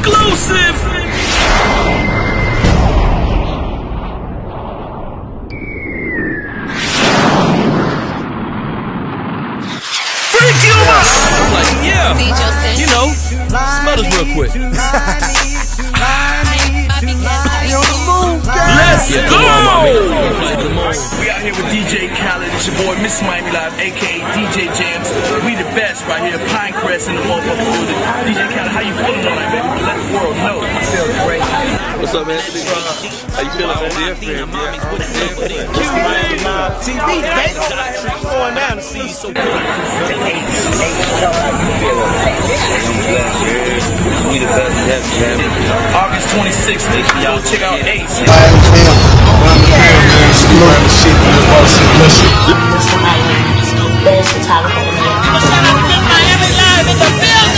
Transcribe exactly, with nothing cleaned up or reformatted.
exclusive. Freaky Umas. I'm like, yeah, you know, smell this real quick. Let's go! We out here with D J Khaled. It's your boy Miss Miami Live, aka D J Jams. We the best right here, Pinecrest in the motherfucking building. D J Khaled, how you feeling tonight, baby? Let the world know. I feel great. What's up, man? How you feeling, man? Different, yeah. T V, baby. I'm going down to see you so good. We the best yet, man. August twenty-sixth, y'all check out Ace. Best photographer in the world. Miami Live in the building.